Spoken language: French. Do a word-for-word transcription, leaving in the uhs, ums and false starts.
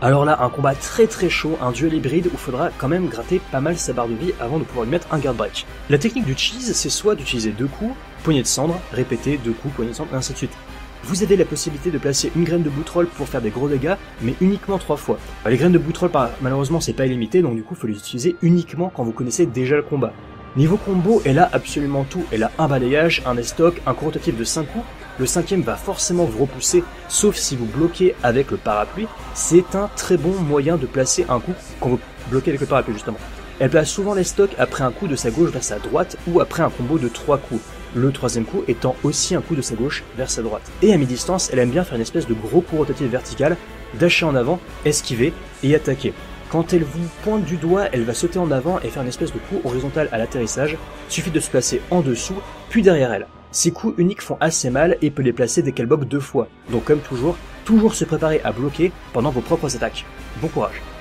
Alors là, un combat très très chaud, un duel hybride où il faudra quand même gratter pas mal sa barre de vie avant de pouvoir lui mettre un guard break. La technique du cheese, c'est soit d'utiliser deux coups, poignée de cendre, répéter deux coups, poignée de cendre, et ainsi de suite. Vous avez la possibilité de placer une graine de boutroll pour faire des gros dégâts, mais uniquement trois fois. Les graines de boutroll, malheureusement, c'est pas illimité, donc du coup, il faut les utiliser uniquement quand vous connaissez déjà le combat. Niveau combo, elle a absolument tout. Elle a un balayage, un estoc, un coup rotatif de cinq coups. Le cinquième va forcément vous repousser, sauf si vous bloquez avec le parapluie. C'est un très bon moyen de placer un coup quand vous bloquez avec le parapluie, justement. Elle place souvent l'estoc après un coup de sa gauche vers sa droite ou après un combo de trois coups. Le troisième coup étant aussi un coup de sa gauche vers sa droite. Et à mi-distance, elle aime bien faire une espèce de gros coup rotatif vertical, dasher en avant, esquiver et attaquer. Quand elle vous pointe du doigt, elle va sauter en avant et faire une espèce de coup horizontal à l'atterrissage. Suffit de se placer en dessous, puis derrière elle. Ces coups uniques font assez mal et peut les placer dès qu'elle bloque deux fois. Donc comme toujours, toujours se préparer à bloquer pendant vos propres attaques. Bon courage.